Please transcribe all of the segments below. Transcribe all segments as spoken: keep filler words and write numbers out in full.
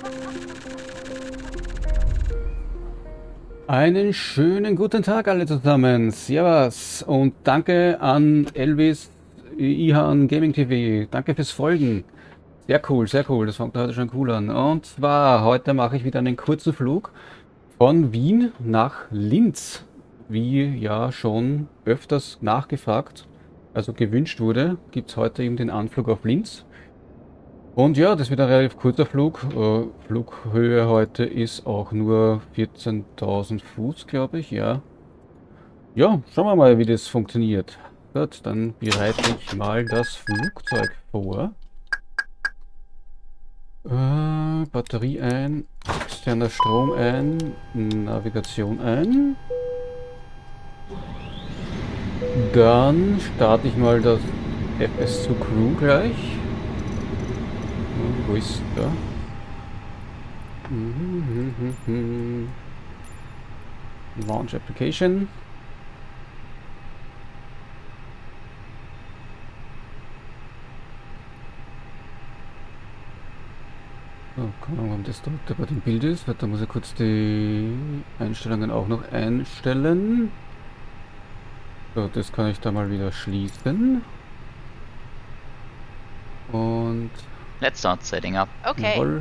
Einen schönen guten Tag alle zusammen. Servus und danke an Elvis Ihan Gaming T V. Danke fürs Folgen. Sehr cool, sehr cool. Das fängt heute schon cool an. Und zwar, heute mache ich wieder einen kurzen Flug von Wien nach Linz. Wie ja schon öfters nachgefragt, also gewünscht wurde, gibt es heute eben den Anflug auf Linz. Und ja, das wird ein relativ kurzer Flug. Äh, Flughöhe heute ist auch nur vierzehntausend Fuß, glaube ich, ja. Ja, schauen wir mal, wie das funktioniert. Gut, dann bereite ich mal das Flugzeug vor. Äh, Batterie ein, externer Strom ein, Navigation ein. Dann starte ich mal das F S zwei Crew gleich. Wo ist der? Launch Application. So, keine Ahnung, warum das dort bei dem Bild ist. Da muss ich kurz die Einstellungen auch noch einstellen. So, das kann ich da mal wieder schließen. Und Let's start setting up. Okay. Jawohl.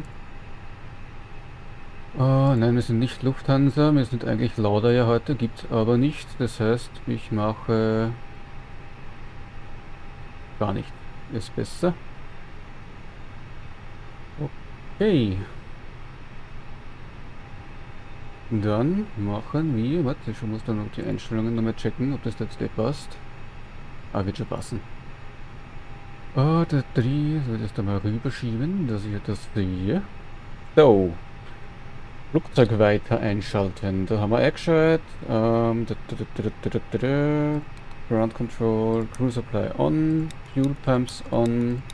Oh, nein, wir sind nicht Lufthansa, wir sind eigentlich Lauda ja heute, gibt aber nicht. Das heißt, ich mache gar nicht. Ist besser. Okay. Dann machen wir, warte, ich muss dann noch die Einstellungen nochmal checken, ob das jetzt eh passt. Ah, wird schon passen. Oh, der Dreh, soll ich das da mal rüberschieben, dass ich das sehe. So. Flugzeug weiter einschalten. Da haben wir eingeschaltet. Ähm, da, da, da, da, da, da, da. Ground Control, Crew Supply on, Fuel Pumps on.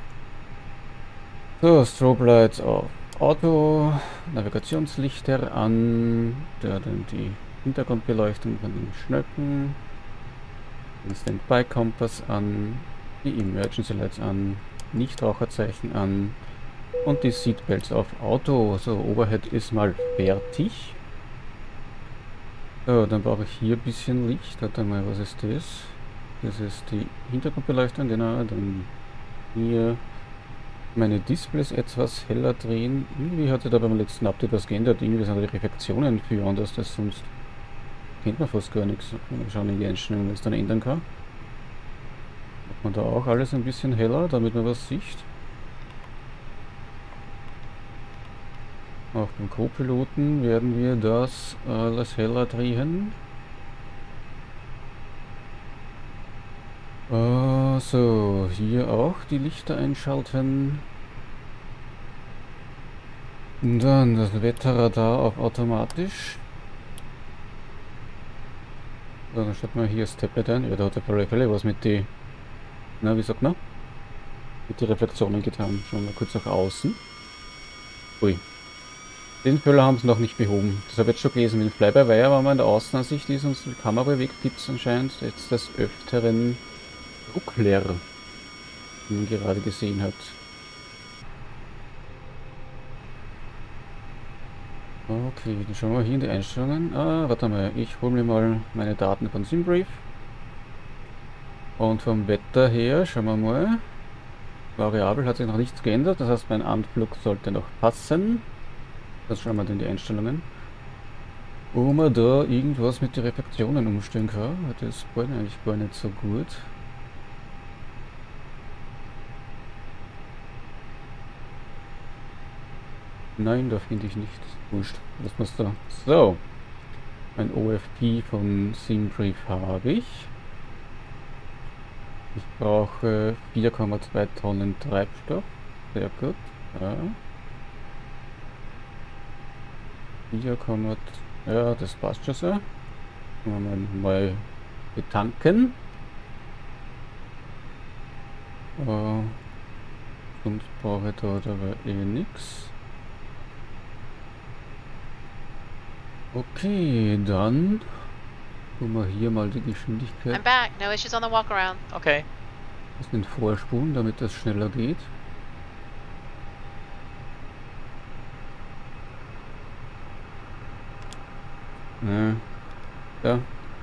So, Strobe Lights auf Auto, Navigationslichter an, da dann die Hintergrundbeleuchtung von den Schnöcken, den Standby-Kompass an, die Emergency Lights an, Nichtraucherzeichen an und die Seatbelts auf Auto. So, Overhead ist mal fertig. So, dann brauche ich hier ein bisschen Licht. Warte mal, was ist das? Das ist die Hintergrundbeleuchtung, genau. Dann hier meine Displays etwas heller drehen. Irgendwie hat sich da beim letzten Update was geändert. Irgendwie sind die Reflexionen viel anders, das sonst kennt man fast gar nichts. Mal schauen in die Einstellungen, wenn es dann ändern kann. Macht man da auch alles ein bisschen heller, damit man was sieht. Auf dem Co-Piloten werden wir das alles heller drehen. Uh, so, hier auch die Lichter einschalten. Und dann das Wetterradar auf automatisch. So, dann schaut man hier das Tablet ein. Ja, da hat er auf alle Fälle was mit die, na, wie sagt man? Mit die Reflexionen getan. Schauen wir kurz nach außen. Ui. Den Fehler haben sie noch nicht behoben. Das habe ich jetzt schon gelesen. Wenn Fly-by-Wire, wenn man in der Außenansicht ist und die Kamera bewegt, gibt es anscheinend jetzt des Öfteren Ruckler, wie man gerade gesehen hat. Okay, dann schauen wir hier in die Einstellungen. Ah, warte mal, ich hole mir mal meine Daten von SimBrief. Und vom Wetter her, schauen wir mal. Variabel hat sich noch nichts geändert, das heißt mein Anflug sollte noch passen. Das schauen wir dann in die Einstellungen. Ob man da irgendwas mit den Reflexionen umstellen kann. Das wollen eigentlich gar nicht so gut. Nein, da finde ich nicht. Wurscht. Was muss da? So. Ein O F P von SimBrief habe ich. Ich brauche vier Komma zwei Tonnen Treibstoff. Sehr gut. Ja. vier, ja, das passt schon so. Können wir mal betanken. Uh, sonst brauche ich da aber eh nichts. Okay, dann tun wir hier mal die Geschwindigkeit. I'm back. No issues on the walk around. Okay. Ein bisschen vorspulen, damit das schneller geht. Ja. Ja.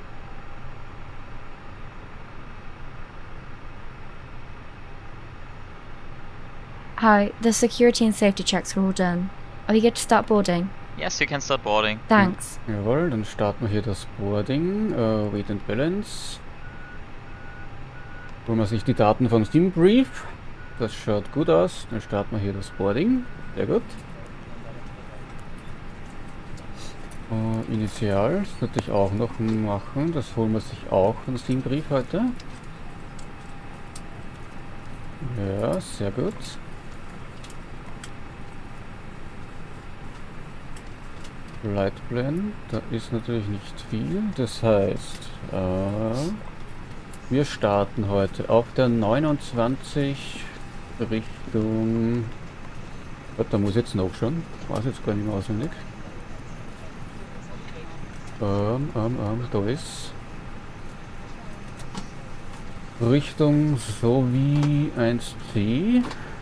Hi, the security and safety checks are all done. Are you good to start boarding? Yes, you can start boarding. Thanks. Jawohl, dann starten wir hier das Boarding. Uh, Wait and Balance. Holen wir sich die Daten von Steam Brief. Das schaut gut aus. Dann starten wir hier das Boarding. Sehr gut. Uh, Initial, das sollte ich auch noch machen. Das holen wir sich auch von Steam Brief heute. Ja, sehr gut. Flightplan, da ist natürlich nicht viel. Das heißt, äh, wir starten heute auf der neunundzwanzig Richtung... Gott, da muss ich jetzt noch schon. Weiß jetzt gar nicht mehr auswendig. Ähm, ähm, ähm, da ist Richtung so wie eins C.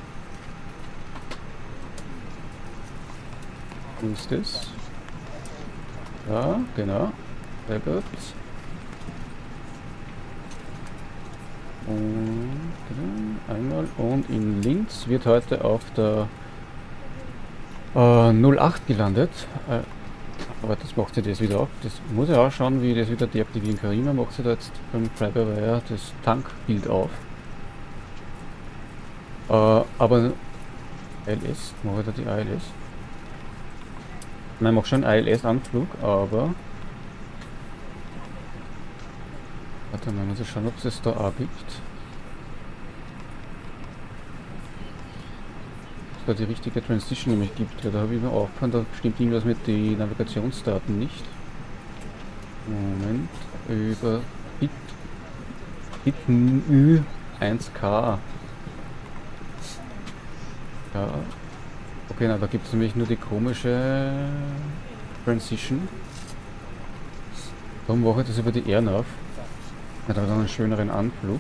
Wo ist das? Ja, genau. Sehr gut. Und einmal und in Linz wird heute auf der äh, null acht gelandet. Äh, aber das macht sie das wieder ab. Das muss ich auch schauen, wie ich das wieder deaktivieren kann. Immer macht sie da jetzt beim Fly-by-Wire das Tankbild auf. Äh, aber L S, mache ich da die A L S? Nein, ich mache schon A L S-Anflug, aber... Warte mal, muss ich schauen, ob es das da auch gibt. Ob es da die richtige Transition nämlich gibt, weil da habe ich mir aufgefallen, da stimmt irgendwas mit den Navigationsdaten nicht. Moment, über Bit... Bit Ü eins K. Ja. Okay, na, da gibt es nämlich nur die komische Transition. Darum mache ich das über die R N A V. Ja, da hat dann einen schöneren Anflug.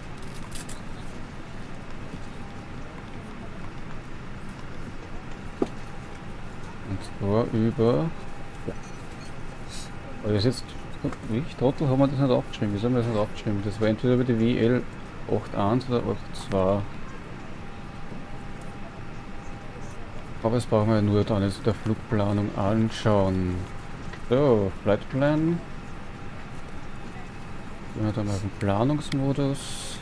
Und zwar über... Ja. Aber das ist jetzt... Wie ich Trottel haben wir das nicht aufgeschrieben. Wieso haben wir das nicht aufgeschrieben? Das war entweder über die W L acht eins oder acht zwei. Aber das brauchen wir nur dann jetzt der Flugplanung anschauen. So, Flightplan. Gehen wir dann auf den Planungsmodus.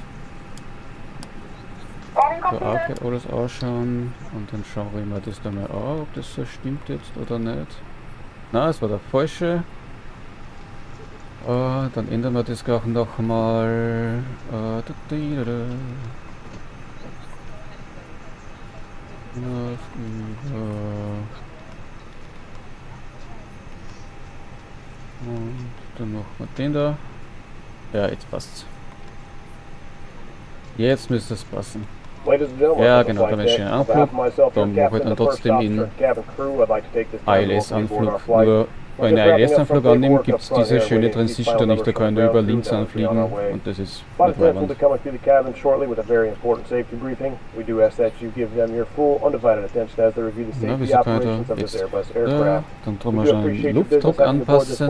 So, auch geht alles ausschauen. Und dann schauen wir mal das da mal an, ob das so stimmt jetzt oder nicht. Na, es war der falsche. Äh, dann ändern wir das auch noch mal. Äh, da, da, da, da. Nach über und dann machen wir den da. Ja, jetzt passt's. Jetzt müsste es passen. Ja, genau, da ist ein Anflug. Dann mache ich dann trotzdem in A L S-Anflug. Nur wenn ich A L S-Anflug annehme, gibt es diese schöne Transition da nicht. Da kann ich über Linz anfliegen und das ist nicht relevant. Na, wieso kann ich da jetzt... Ja, dann tun wir schon den Luftdruck anpassen.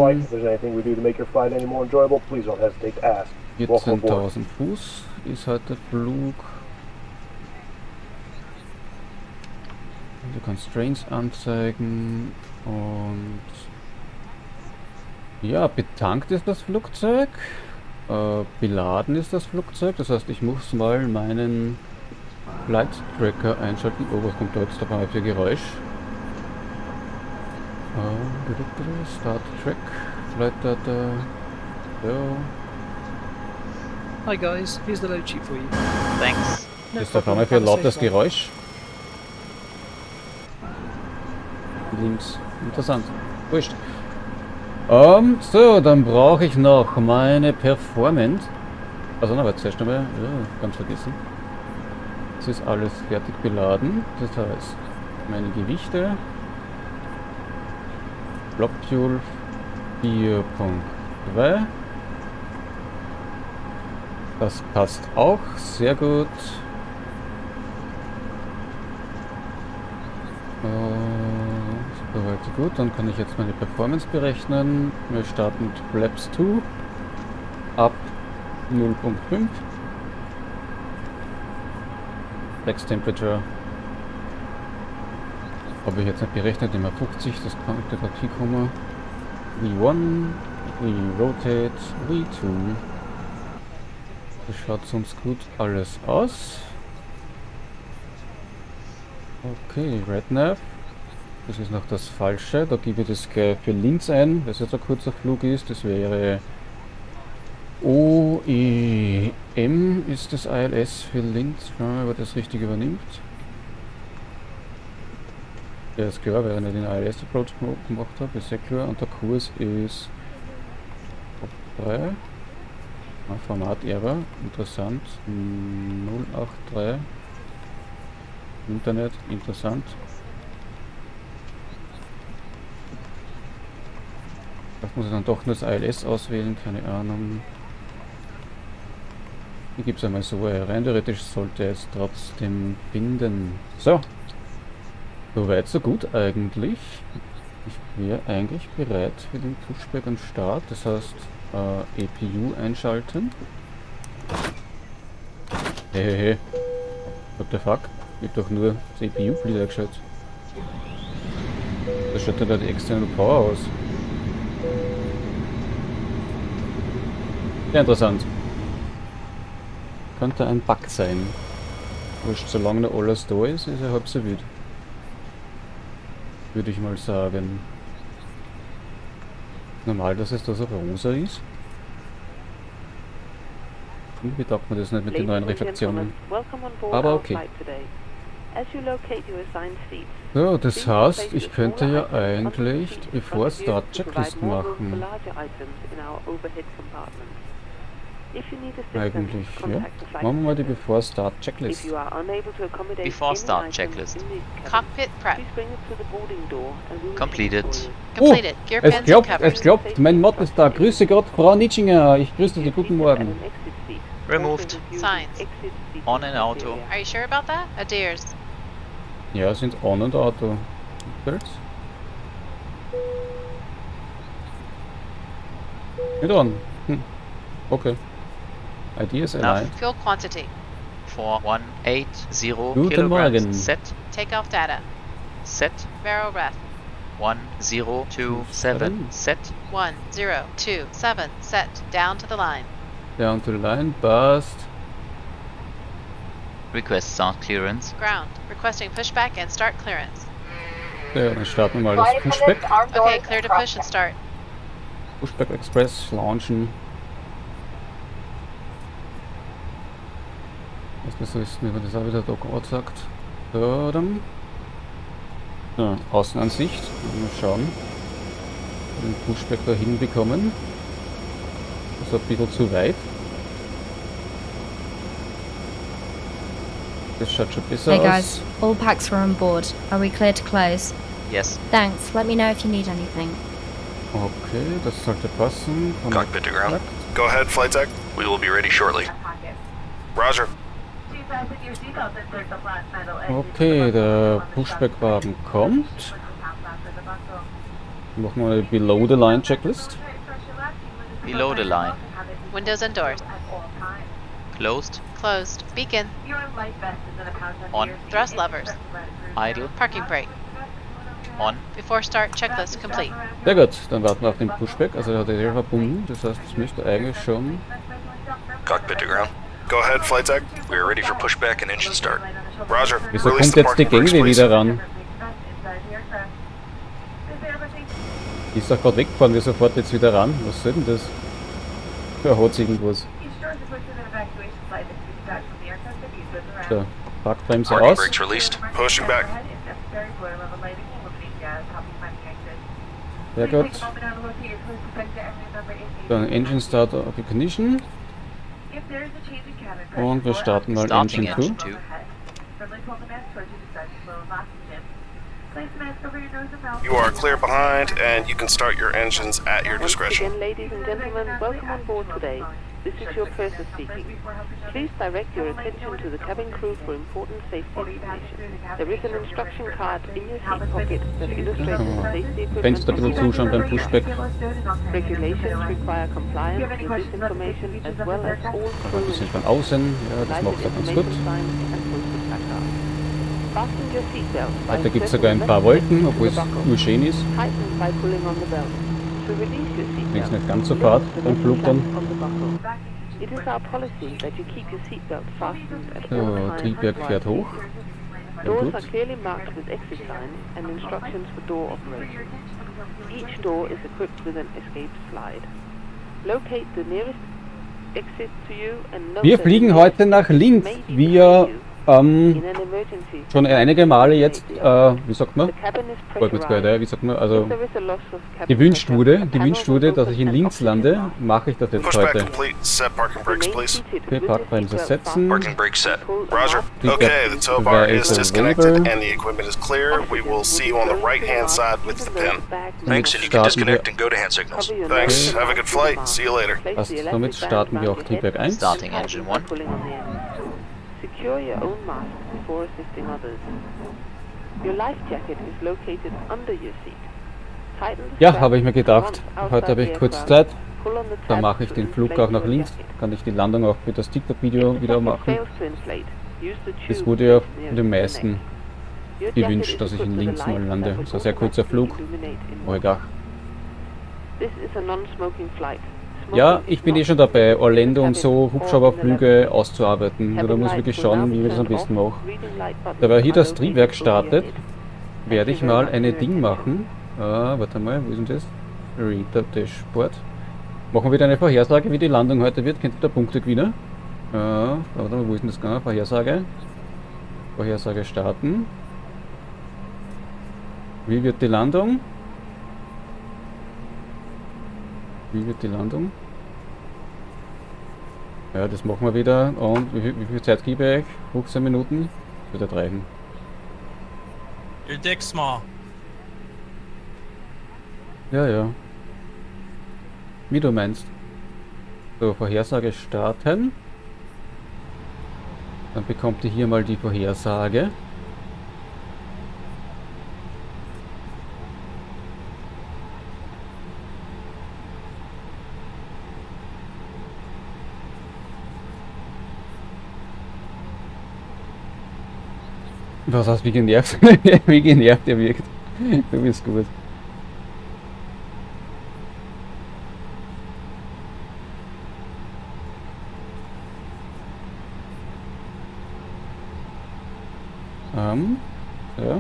vierzehntausend Fuß ist halt der Flug. Du kannst Constraints anzeigen und ja, betankt ist das Flugzeug, äh, beladen ist das Flugzeug, das heißt ich muss mal meinen Flight Tracker einschalten. Oh, was kommt da jetzt dabei für Geräusch? Äh, Start Track, Flight Data, so. Hi guys, here's the load sheet for you. Thanks. Das ist da für ein lautes Geräusch. Links. Interessant. Wurscht. Um, so, dann brauche ich noch meine Performance. Also, na, warte, zuerst einmal. Ja, ganz vergessen. Es ist alles fertig beladen. Das heißt, meine Gewichte. Block Fuel vier Punkt zwei. Das passt auch sehr gut. Soweit so gut, dann kann ich jetzt meine Performance berechnen. Wir starten mit Flaps zwei ab null Komma fünf. Flex Temperature habe ich jetzt nicht berechnet, immer fünfzig, das kann ich gerade hier kommen. V eins, we rotate, V zwei. Das schaut sonst gut alles aus. Okay, RedNav. Das ist noch das Falsche. Da gebe ich das gleich für Linz ein, weil es jetzt ein kurzer Flug ist. Das wäre O E M ist das I L S für Linz. Schauen wir mal, ob er das richtig übernimmt. Ja, ist klar, weil ich nicht den I L S Approach gemacht habe. Ist sehr klar. Und der Kurs ist drei. Format Error. Interessant. null acht drei. Internet. Interessant. Das muss ich dann doch nur das I L S auswählen, keine Ahnung. Hier gibt es einmal so rein theoretisch sollte es trotzdem binden. So. Soweit so gut eigentlich. Ich wäre eigentlich bereit für den Pushback und Start. Das heißt äh, A P U einschalten. Hey, hey, hey. What the fuck? Ich hab doch nur das A P U-Glieder geschaut. Da schaut ja da die externe Power aus. Sehr interessant. Könnte ein Bug sein. Wurscht, solange noch alles da ist, ist er halb so wild. Würde ich mal sagen. Normal, dass es da so rosa ist. Wie taugt man das nicht mit den neuen Reflexionen? Aber okay. So, das heißt, ich könnte ja eigentlich die Before Start Checklist machen. Eigentlich, ja. Machen wir mal die Before Start Checklist. Before Start Checklist. Cockpit prep. Completed. Oh, Completed. Gear es pins klappt, and es covers. klappt. Mein Mod ist da. Grüße Gott, Frau Nitschinger. Ich grüße Sie, guten Morgen. Removed. Signs. On in auto. Are you sure about that? Adair's. Ja, sind On und Auto. Bild. Nicht on. Hm. Okay. I D is aligned. Fuel quantity. four one eight zero Guten kilograms. Morgen. Set. Takeoff data. Set. Vero ref. one zero two seven. Set. one zero two seven. Set. Down to the line. Down to the line. Bust. Request start clearance. Ground. Requesting pushback and start clearance. Ja, dann starten wir mal das Pushback. Okay, clear to push and start. Pushback Express launchen. Was das so ist, wie man das auch wieder da gerade sagt. So, dann. Ja, Außenansicht. Mal schauen. Den Pushback da hinbekommen. Das ist ein bisschen zu weit. Das schaut schon besser Hey aus. guys, all packs were on board. Are we clear to close? Yes. Thanks. Let me know if you need anything. Okay, das sollte passen. Von Cockpit to ground. Kontakt. Go ahead, flight deck. We will be ready shortly. Roger. Okay, der Pushback-Wagen kommt. Machen wir eine Below the Line Checklist. Below the line. Windows and doors. Closed. Closed. Beacon. On. Thrust levers. Idle. Parking brake. On. Before start, checklist complete. Sehr gut, dann warten wir auf den Pushback. Also er hat er verbunden, das heißt, es müsste eigentlich schon. Cockpit to ground. Go ahead, flight deck. We are ready for pushback and engine start. Roger. Wieso Release kommt the jetzt die parking brakes, Gangway please. wieder ran? Die ist doch gerade weggefahren, wir sofort jetzt wieder ran. Was soll denn das? Ja, hat irgendwas. So, Parkbremse Parking aus. brakes released. Pushing back. Sehr gut. Dann Engine Start auf Ignition. Und wir starten mal Starting Engine engine zwei. two. You are clear behind, and you can start your engines at your Once discretion. again, ladies and gentlemen, welcome on board today. This is your purser speaking. Please direct your attention to the cabin crew for important safety information. There is an instruction card in your seat pocket that illustrates the safety equipment. Fenster ein bisschen zuschauen beim Pushback. Regulations require compliance with this information as well as all crew Ein bisschen von außen, ja, das macht er ganz gut. Heute gibt es sogar ein paar Wolken, obwohl es nur schön ist. Links nicht ganz so fad beim Flug dann. So, Triebwerk fährt hoch. Doors are clearly marked with exit signs and instructions for door operation. Each door is equipped with an escape slide. Locate the nearest exit to you and note Wir fliegen heute nach Linz, wir ähm, schon einige Male jetzt, äh, wie sagt man? Wollt mir jetzt gar nicht, ja, wie sagt man? Also gewünscht wurde, gewünscht wurde, dass ich in Linz lande, mache ich das jetzt Pushback heute. complete. Set parking brakes, please. Okay, Parkbremse setzen. Parking brake set. Roger. Triebwerk Okay, the tow bar is Vehicle disconnected Waiver. and the equipment is clear. We will see you on the right-hand side with the pin. Thanks, and you can disconnect and go to hand signals. Thanks. Have a good flight. See you later. Passt, somit starten wir auch Triebwerk eins. Starting engine one. Secure your own mask before assisting others. Your life jacket is located under your seat. Tighten the Ja, strap habe ich mir gedacht. once Heute habe ich outside kurz the Zeit. aircraft. Pull on the Dann tab mache ich to den Flug inflate auch nach your Linz. jacket. Kann ich die Landung auch für das TikTok-Video If wieder the jacket machen. fails to inflate, use the Das tube wurde ja nearest von the den neck. meisten Your jacket gewünscht, is dass ich in equipped with Linz a mal light lande. that will So ein sehr kurzer Flug. illuminate in Oregach. This is a non-smoking flight. Ja, ich bin eh schon dabei, Orlando und so Hubschrauberflüge auszuarbeiten. Nur da muss ich wirklich schauen, wie wir das am besten machen. Da war hier das Triebwerk startet, werde ich mal eine Ding machen. Ah, warte mal, wo ist denn das? Radar Dashboard. Machen wir wieder eine Vorhersage, wie die Landung heute wird. Kennt ihr da Punktegewinner? Ja, warte mal, wo ist denn das gegangen? Vorhersage. Vorhersage starten. Wie wird die Landung? Wie wird die Landung? Ja, das machen wir wieder. Und wie viel, wie viel Zeit gebe ich euch? fünfzehn Minuten? Das wird reichen. Your dick's small. Ja, ja. Wie du meinst. So, Vorhersage starten. Dann bekommt ihr hier mal die Vorhersage. Was hast du, wie genervt? Wie genervt er wirkt. Du bist gut. Ähm, ja.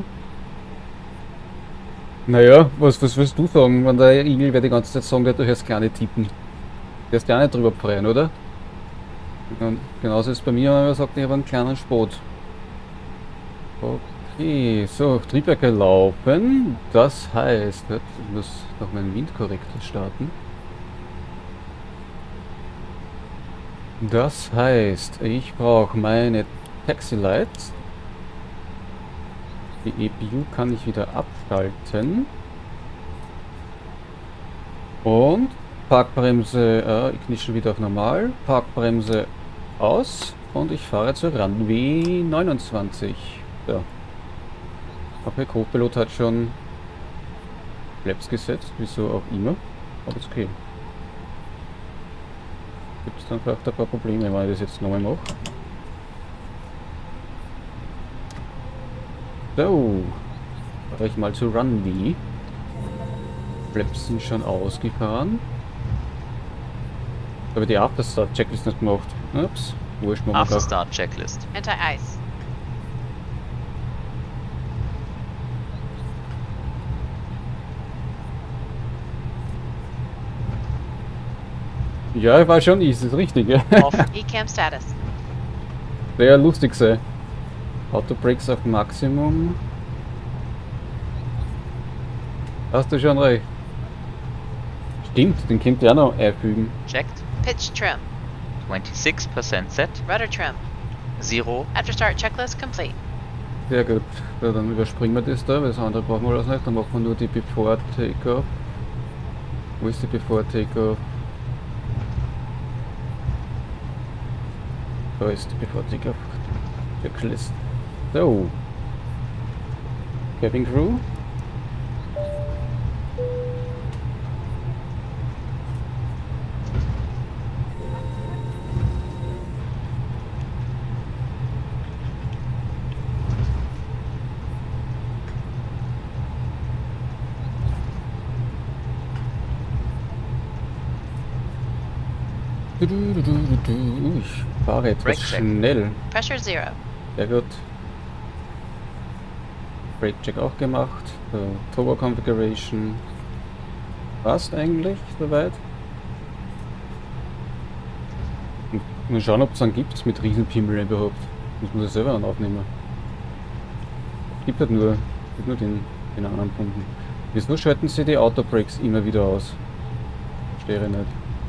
Naja, was, was willst du sagen, wenn der Igel wird die ganze Zeit sagen, du hörst keine tippen. Der ist ja auch nicht drüber freuen, oder? Und genauso ist es bei mir, wenn man sagt, ich habe einen kleinen Spot. Okay, so, Triebwerke laufen. Das heißt, ich muss noch meinen Windkorrektor starten. Das heißt, ich brauche meine Taxi Lights. Die E P U kann ich wieder abschalten. Und Parkbremse, äh, ich knische wieder auf normal. Parkbremse aus. Und ich fahre zur Runway neunundzwanzig. So. Okay, Co-Pilot hat schon Flaps gesetzt, wieso auch immer. Aber ist okay. Gibt es dann vielleicht ein paar Probleme, wenn ich das jetzt nochmal mache. So, fahre ich mal zu Runway. Flaps sind schon ausgefahren. Aber die Afterstart-Checklist nicht gemacht. Ups, wurscht, machen wir After doch. start checklist. Anti-ice. Ja, war schon easy, ist richtig, ja. Off. E-cam status. Wäre lustig sein. Auto Brakes auf Maximum. Hast du schon recht. Stimmt, den könnt ihr auch noch einfügen. Checked. Pitch trim. twenty-six percent set. Rudder trim. Zero. After start checklist complete. Sehr gut. Ja, dann überspringen wir das da, weil das andere brauchen wir alles nicht. Dann machen wir nur die Before Takeoff. Wo ist die Before Takeoff? First before takeoff. Checklist. So. Cabin crew. Du, du, du, du, du. Ich fahre etwas Brake check. schnell. Pressure zero. Sehr gut. Brake check auch gemacht. So, Turbo Configuration. Passt eigentlich soweit. Und mal schauen, ob es einen gibt mit Riesenpimmel überhaupt. Muss man das selber dann aufnehmen. Gibt halt nur, gibt nur den, den anderen Punkten. Wieso schalten sie die Autobrakes immer wieder aus? Verstehe ich nicht.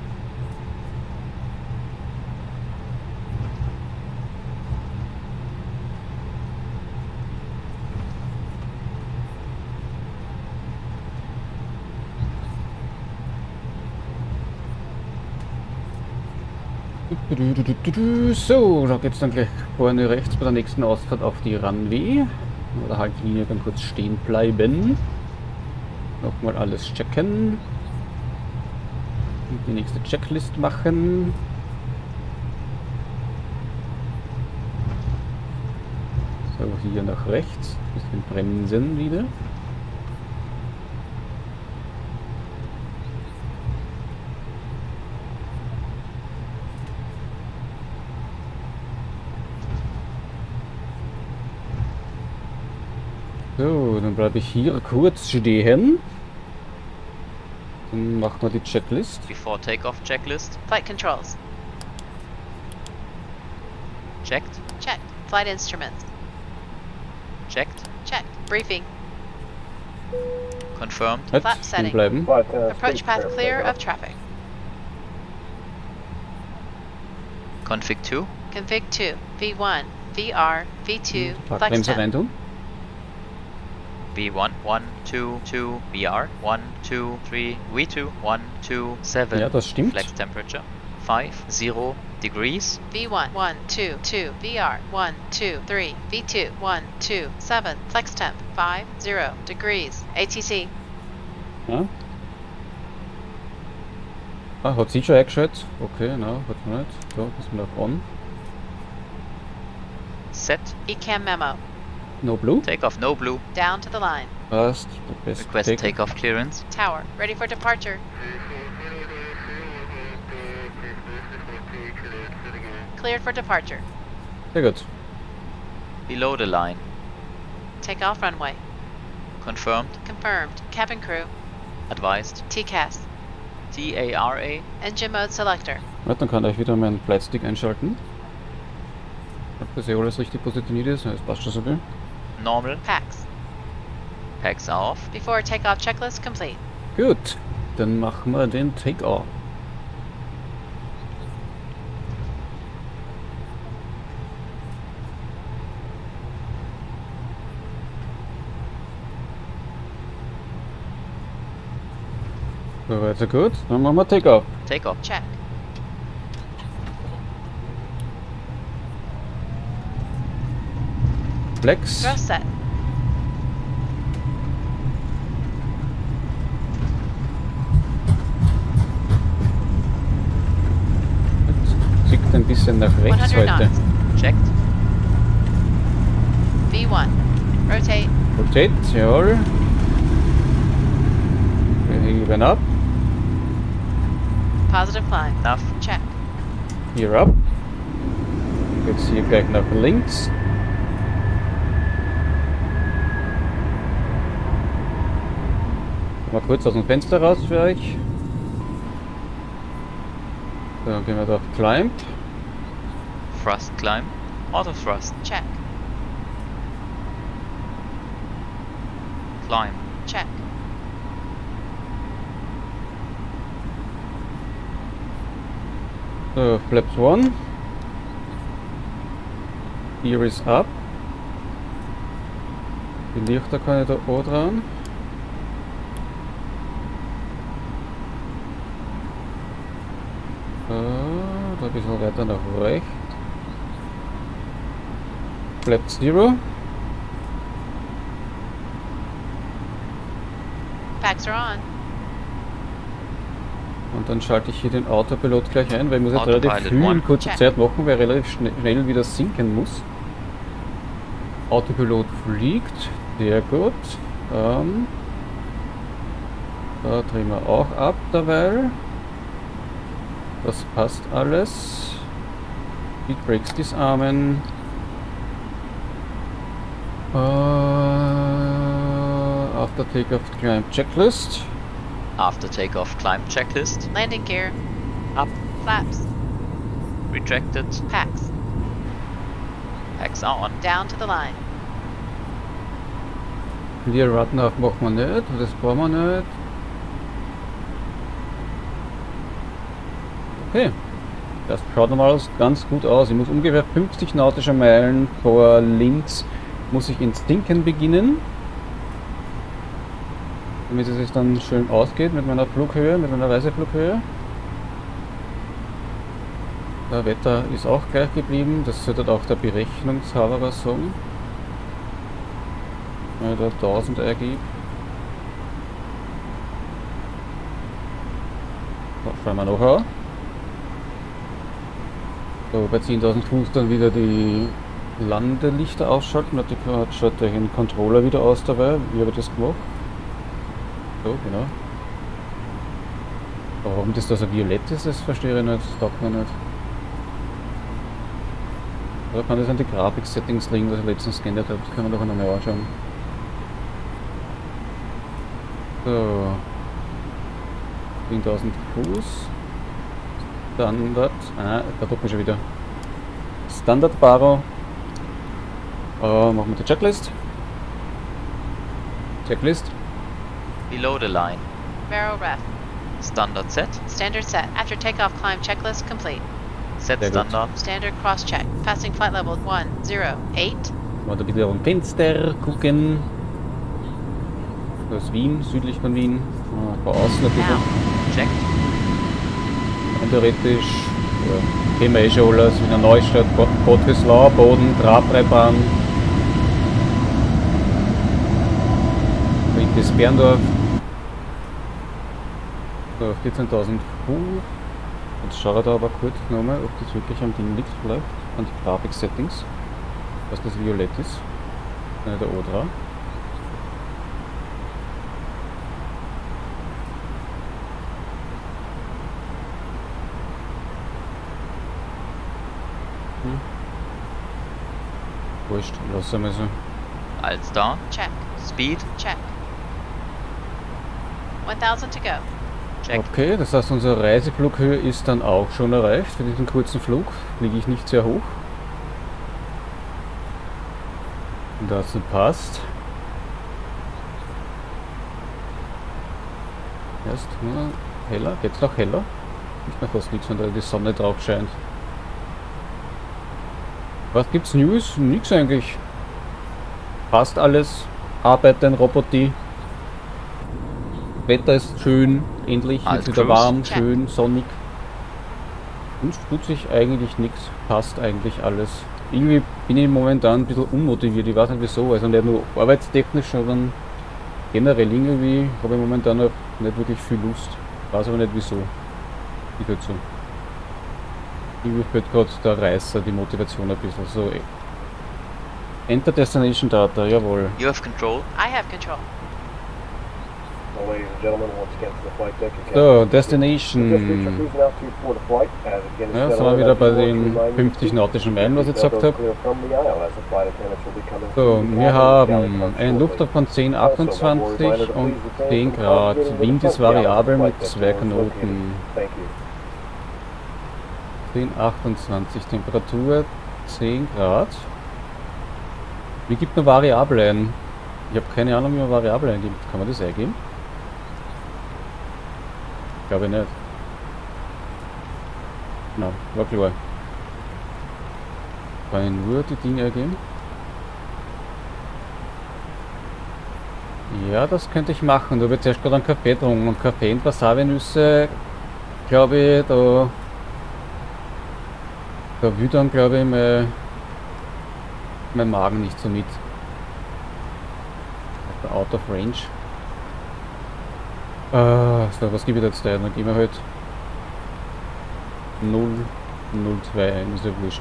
So, da geht's dann gleich vorne rechts bei der nächsten Ausfahrt auf die Runway. Oder halt Linie dann kurz stehen bleiben. Nochmal alles checken. Und die nächste Checklist machen. So, hier nach rechts. Bisschen bremsen wieder. So, dann bleibe ich hier kurz stehen. Dann machen wir die Checklist. Before takeoff checklist. Flight controls. Checked. Checked. Flight instruments. Checked. Checked. Briefing. Confirmed. Halt, Flap stehen setting. bleiben. Approach path clear of traffic. Config two. Config two. V one. V R. V two. Flex Parkbremse temp. reintun. V one, one, two, two, V R, one, two, three, V two, one, two, seven. Ja, das stimmt. Flex temperature, five, zero degrees. V one. one, two, two. V R. one, two, three. V two. one, two, seven. Flex temp. five, zero degrees. A T C. Ja. Ah, hat sie schon eingeschaltet? Okay, na, hat man nicht. So, ist man auf on. Set. Ecam memo. No blue. Takeoff no blue. Down to the line. Passt. Best Request take. takeoff clearance. Tower. Ready for departure. Cleared for departure. Sehr gut. Below the line. Take off runway. Confirmed. Confirmed. Cabin crew. Advised. T C A S. T A R A. Engine mode selector. Ja, dann kann ich wieder meinen Flightstick einschalten. Ob das eh alles richtig positioniert ist. Ja, das passt schon so viel. Normal. Packs. Packs are off. Before takeoff checklist complete. Gut, dann machen wir den Take-Off. Soweit so gut, dann machen wir Take-Off. Takeoff. Check. Flex. Thrust set. Zieht ein bisschen nach rechts hundred heute. knots. Checked. V one. Rotate. Rotate, jawohl. Wir heben ab. Positive climb. Enough. Check. Hier ab. Jetzt hier gleich nach links. Mal kurz aus dem Fenster raus für euch. So, dann gehen wir da auf Climb. Thrust climb. Auto thrust. Check. Climb. Check. So, Flaps one. Here is up. Die Lichter kann ich da auch dran. So, da ein bisschen weiter nach rechts. bleibt Zero. Packs are on. Und dann schalte ich hier den Autopilot gleich ein, weil ich muss jetzt Autopilot relativ viel one. in kurzer Check. Zeit machen, weil ich relativ schne schnell wieder sinken muss. Autopilot fliegt. Sehr gut. Ähm, da drehen wir auch ab derweil. Das passt alles. Speed Brakes disarmen. Äh, after takeoff climb checklist. After takeoff, climb checklist. Landing gear. Up. Flaps. Retracted. Packs. Packs are on. Down to the line. Clear Ratten auf machen wir nicht, das brauchen wir nicht. Okay, das schaut normal ganz gut aus. Ich muss ungefähr fünfzig nautische Meilen vor links, muss ich ins Sinken beginnen. Damit es sich dann schön ausgeht mit meiner Flughöhe, mit meiner Reiseflughöhe. Das Wetter ist auch gleich geblieben, das sollte auch der Berechnungshaber sagen. Wenn ich da tausend ergibt. So, schauen wir noch an. So, bei zehntausend Fuß dann wieder die Landelichter ausschalten. Hat schaut den Controller wieder aus dabei. Wie habe ich das gemacht? So, genau. Aber warum das da so violett ist, das verstehe ich nicht. Das taugt mir nicht. Oder kann das an die Grafik-Settings liegen, was ich letztens geändert habe? Das können wir doch noch mal anschauen. So. zehntausend Fuß. Standard. Ah, da tut man schon wieder. Standard Baro. Uh, machen wir die Checklist. Checklist. Below the line. Barrel ref. Standard set. Standard set. After takeoff climb checklist complete. Set Sehr gut. standard. Standard cross check. Passing flight level one zero eight. Mal da wieder am Fenster gucken. Das ist Wien, südlich von Wien. Ah, von außen ein bisschen. Now. Check. Und theoretisch ja, kennen wir eh schon alles. Wiener Neustadt, Gotteslau, Boden, Trabreibahn. Wintes Berndorf. So, vierzehntausend Fuß. Jetzt schaue ich da aber kurz nochmal, ob das wirklich am Ding liegt, vielleicht. An die Grafik-Settings. Was das violett ist. Äh, der Odra. Hm. Wurscht, lassen wir so. Altstar. Check. Speed. Check. one thousand to go. Check. Okay, das heißt, unsere Reiseflughöhe ist dann auch schon erreicht. Für diesen kurzen Flug fliege ich nicht sehr hoch. Und das passt. Erst nur heller. Geht's noch heller? Nicht mehr fast nichts, wenn da die Sonne drauf scheint. Was gibt's News? Nix eigentlich. Passt alles. Arbeiten, Roboti. Wetter ist schön, endlich, Alt jetzt wieder Cruise. warm, Check. schön, sonnig. Uns tut sich eigentlich nichts, passt eigentlich alles. Irgendwie bin ich momentan ein bisschen unmotiviert, ich weiß nicht wieso, also nicht nur arbeitstechnisch, sondern generell irgendwie habe ich momentan noch nicht wirklich viel Lust. Weiß aber nicht wieso. Ich halt so. Irgendwie fehlt gerade der Reißer, die Motivation ein bisschen. So, Enter Destination Data, jawohl. You have control. I have control. Ladies and gentlemen, once again from the flight deck. So, Destination. Ja, sind wir wieder bei den fünfzig nautischen Meilen, was ich gesagt habe. So, wir haben einen Luftauf von zehn Komma achtundzwanzig und zehn Grad. Wind ist variabel mit zwei Knoten. zehn Komma achtundzwanzig, Temperatur zehn Grad. Wie gibt man Variable ein? Ich habe keine Ahnung, wie man Variable eingibt. Kann man das eingeben? Glaube ich nicht. Nein, war klar. Kann ich nur die Dinge eingeben? Ja, das könnte ich machen. Da wird zuerst gerade einen Kaffee getrunken. Und Kaffee und Wasabi-Nüsse, glaube ich, da, da will dann, glaube ich, mein mein Magen nicht so mit. Out of range. Uh, so, was gebe ich jetzt da? Dann geben wir halt null null zwei ein, ist ja wurscht.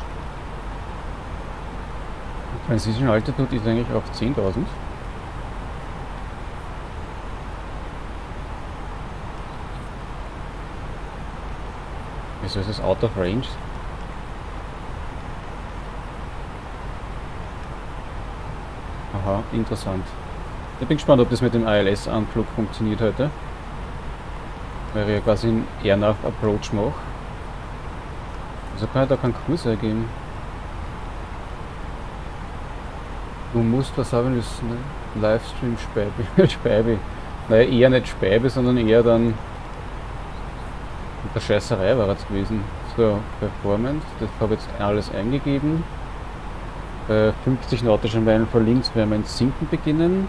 Transition Altitude ist eigentlich auf zehntausend. Wieso ist es out of range? Aha, interessant. Ich bin gespannt, ob das mit dem I L S-Anflug funktioniert heute. Weil ich ja quasi einen Airnav-Approach mache. Also kann ich da keinen Kurs ergeben. Du musst was haben müssen, ne? Livestream Speibe. Speibe. Naja, eher nicht Speibe, sondern eher dann mit der Scheißerei war es gewesen. So, Performance, das habe ich jetzt alles eingegeben. Bei fünfzig nautischen Meilen vor links werden wir ins Sinken beginnen.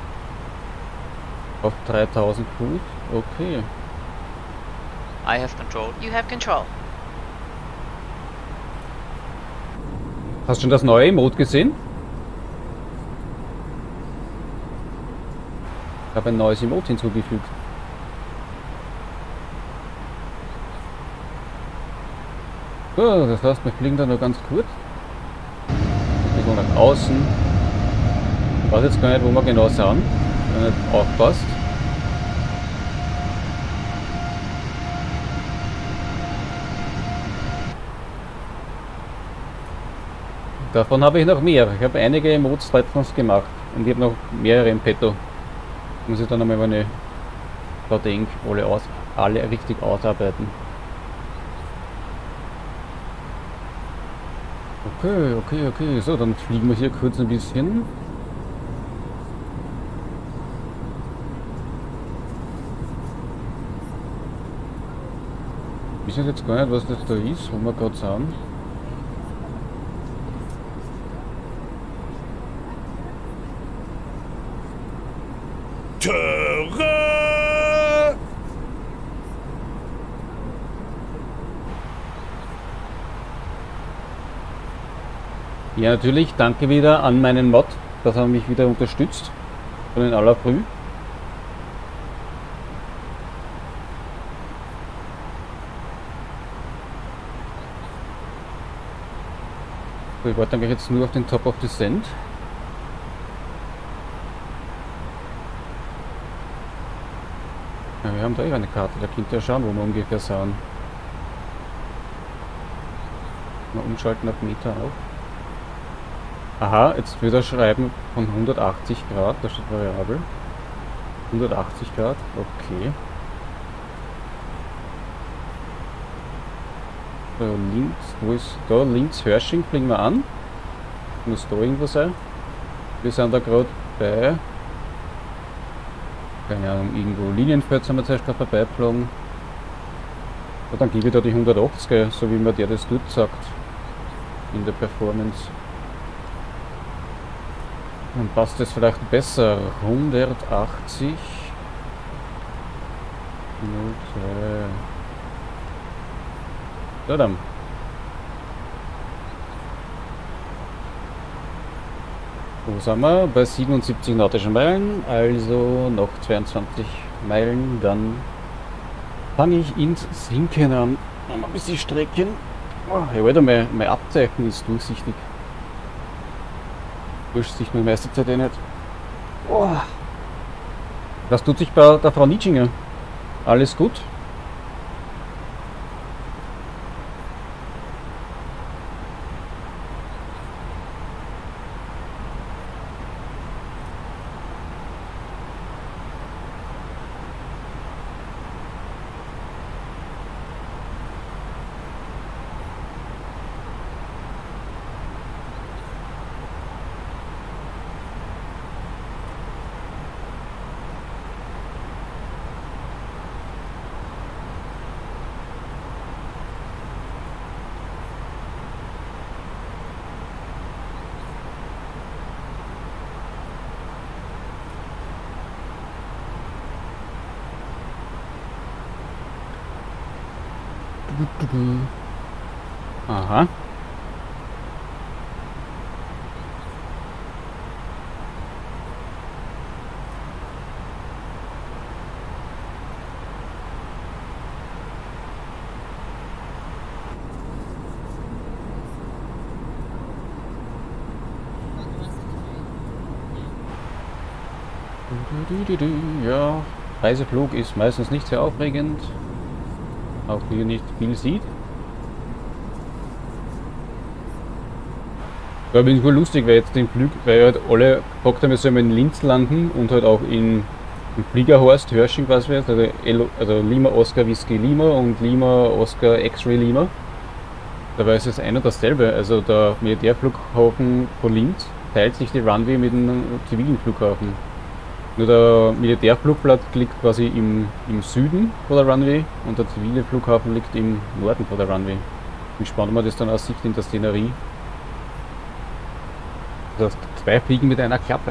Auf dreitausend Fuß, okay. I have control. You have control. Hast du schon das neue Emote gesehen? Ich habe ein neues Emote hinzugefügt. So, das heißt, wir fliegen da nur ganz kurz. Wir gehen nach außen. Ich weiß jetzt gar nicht, wo wir genau sind. Wenn man nicht aufpasst. Davon habe ich noch mehr. Ich habe einige Emotes letztens gemacht. Und ich habe noch mehrere im Petto. Muss ich dann einmal, wenn ich da denke, alle, aus, alle richtig ausarbeiten. Okay, okay, okay. So, dann fliegen wir hier kurz ein bisschen. Ich weiß jetzt gar nicht, was das da ist, wo wir gerade sind. Ja, natürlich, danke wieder an meinen Mod, dass er mich wieder unterstützt. Von in aller Früh. So, ich warte eigentlich jetzt nur auf den Top of Descent. Ja, wir haben da eh eine Karte, da könnt ihr schauen, wo wir ungefähr sind. Mal umschalten auf Meter auf. Aha, jetzt wieder schreiben von hundertachtzig Grad, da steht Variabel. hundertachtzig Grad, okay. So, links, wo ist da? Links Hörsching, fliegen wir an. Muss da irgendwo sein. Wir sind da gerade bei, keine Ahnung, irgendwo Linienfeld sind wir zuerst gerade vorbeiflogen. Und dann gebe ich da die hundertachtzig, so wie man der das dort sagt. In der Performance. Dann passt es vielleicht besser. hundertachtzig. null zwei. So dann. Wo sind wir? Bei siebenundsiebzig nautischen Meilen. Also noch zweiundzwanzig Meilen. Dann fange ich ins Sinken an. Mal ein bisschen strecken. Oh, ja, Alter, mein, mein Abzeichen ist durchsichtig. Wurscht sich mir die meiste Zeit eh nicht. Oh. Was tut sich bei der Frau Nitschinger? Alles gut? Aha. Ja, Reiseflug ist meistens nicht sehr aufregend. Auch hier nicht viel sieht. Ja, bin voll lustig, weil jetzt den Flug, weil halt alle gesagt haben, wir sollen in Linz landen und halt auch in, in Fliegerhorst, Hörsching, was wird, also, also Lima Oscar Whisky Lima und Lima Oscar X-Ray Lima. Dabei ist es ein und dasselbe, also der Militärflughafen von Linz teilt sich die Runway mit dem zivilen Flughafen. Nur der Militärflugplatz liegt quasi im, im Süden von der Runway und der zivile Flughafen liegt im Norden von der Runway. Wie spannend man das dann aussieht in der Szenerie. Das heißt, zwei Fliegen mit einer Klappe.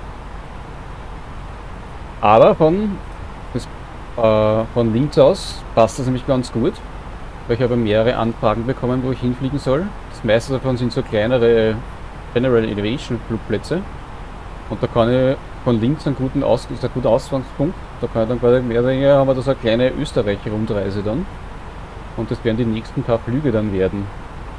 Aber von, das, äh, von Linz aus passt das nämlich ganz gut, weil ich habe mehrere Anfragen bekommen, wo ich hinfliegen soll. Das meiste davon sind so kleinere General Aviation Flugplätze. Und da kann ich von Linz einen guten Aus ist ein guter Ausgangspunkt. Da kann ich dann quasi mehr oder weniger haben wir da so eine kleine Österreich-Rundreise dann. Und das werden die nächsten paar Flüge dann werden.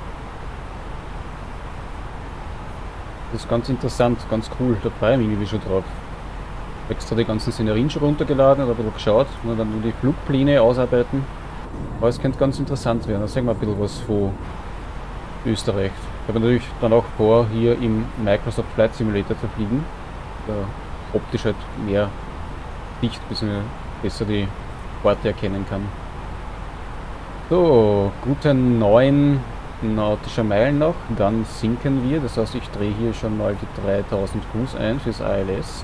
Das ist ganz interessant, ganz cool, da freue ich mich irgendwie schon drauf. Ich habe extra die ganzen Szenerien schon runtergeladen und ein bisschen geschaut und dann nur die Flugpläne ausarbeiten. Aber es könnte ganz interessant werden, da sehen wir ein bisschen was von Österreich. Ich habe natürlich dann auch vor, hier im Microsoft Flight Simulator zu fliegen, da optisch halt mehr dicht, bzw. besser die Orte erkennen kann. So, gute neun nautischer Meilen noch, dann sinken wir, das heißt ich drehe hier schon mal die dreitausend Fuß ein fürs A L S.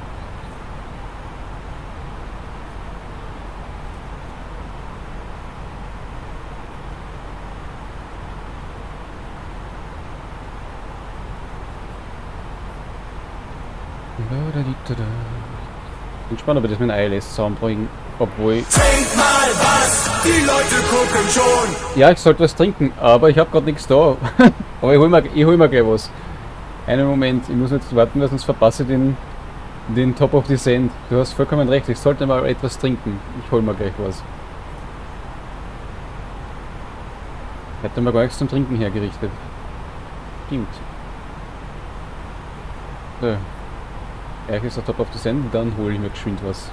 Ich bin gespannt, ob ich das mit einem A L S zusammenbringen, obwohl... Trink mal was, die Leute gucken schon! Ja, ich sollte was trinken, aber ich habe gerade nichts da. Aber ich hol mir, ich hol mir gleich was. Einen Moment, ich muss jetzt warten, weil sonst verpasse ich den, den Top of the Sand. Du hast vollkommen recht, ich sollte mal etwas trinken. Ich hol mir gleich was. Hätte mir gar nichts zum Trinken hergerichtet. Stimmt. So. Gleich ist der Top of the Sand, dann hole ich mir geschwind was.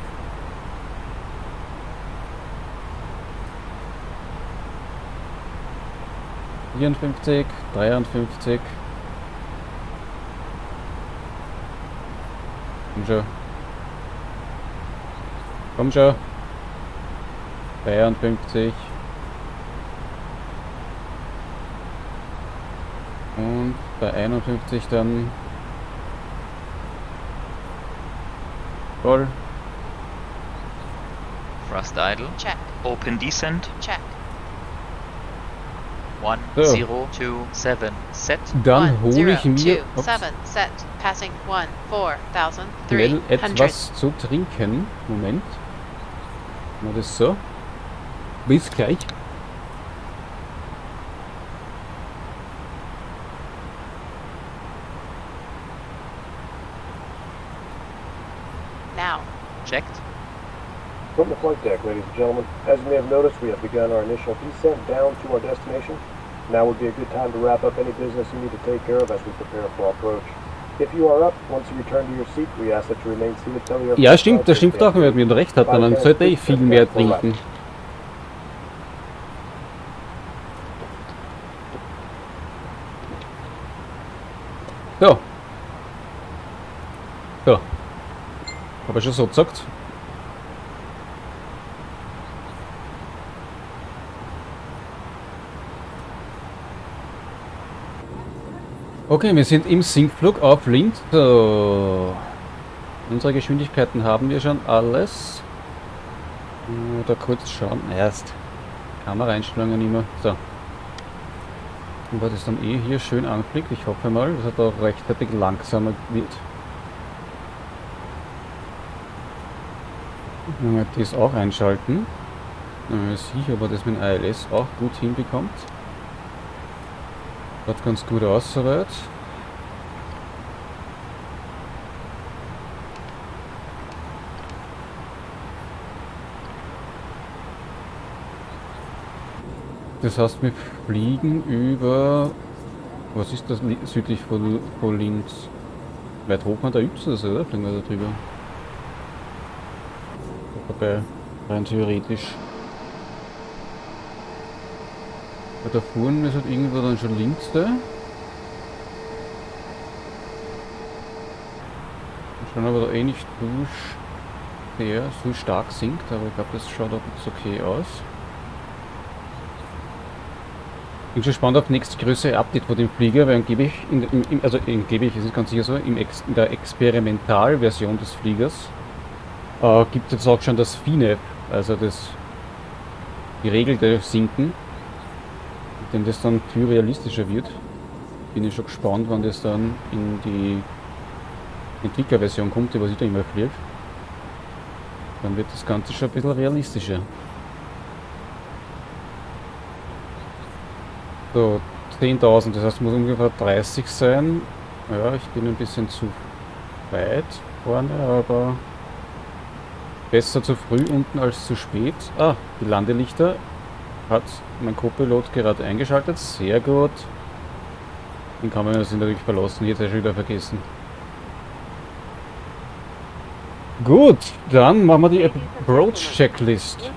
vierundfünfzig, dreiundfünfzig. Komm schon. Komm schon. dreiundfünfzig. Und bei einundfünfzig dann voll. Thrust idle. Check. Open descent. Check. one So. zero two seven set. Dann One, hole zero, ich mir two, ups, seven, set. Passing one, four thousand, three schnell hundred. etwas zu trinken. Moment. Mal das so. Bis gleich. Now. Checked. From the flight deck, ladies and gentlemen. As you may have noticed, we have begun our initial descent down to our destination. Now would be a good time to wrap up any business you need to take care of as we prepare for our approach. If you are up, once you return to your seat, we ask that you remain seated till your... Ja, stimmt, das stimmt auch, wenn man recht hat, dann sollte ich viel mehr trinken. So. So. Habe ich schon so gesagt. Okay, wir sind im Sinkflug auf Linz. So. Unsere Geschwindigkeiten haben wir schon alles. Oder kurz schauen. Erst. Kameraeinstellungen immer. So. Und weil das dann eh hier schön anfliegt, ich hoffe mal, dass er da rechtzeitig langsamer wird. Dann wird das auch einschalten. Dann bin ich sicher, ob er das mit dem A L S auch gut hinbekommt. Schaut ganz gut aus soweit. Das heißt, wir fliegen über... Was ist das südlich von, von Linz? Weit hoch man da übt das, oder? Fliegen wir da drüber? vorbei. Rein theoretisch. Weil da vorne ist halt irgendwo dann schon links da. Schon aber da eh nicht so, sehr, so stark sinkt, aber ich glaube, das schaut auch jetzt okay aus. Ich bin schon gespannt auf das nächste größere Update von dem Flieger, weil angeblich, in, in, also angeblich ist es ganz sicher so, im Ex, in der Experimentalversion des Fliegers äh, gibt es jetzt auch schon das F I N A P, also das geregelte Sinken, mit dem das dann viel realistischer wird. Bin ich schon gespannt, wann das dann in die Entwicklerversion kommt, die was ich da immer fliege. Dann wird das Ganze schon ein bisschen realistischer. So, zehntausend, das heißt, muss ungefähr dreißig sein. Ja, ich bin ein bisschen zu weit vorne, aber besser zu früh unten als zu spät. Ah, die Landelichter hat mein Co-Pilot gerade eingeschaltet. Sehr gut. Den kann man sich natürlich verlassen, jetzt habe ich schon wieder vergessen. Gut, dann machen wir die Approach Checklist.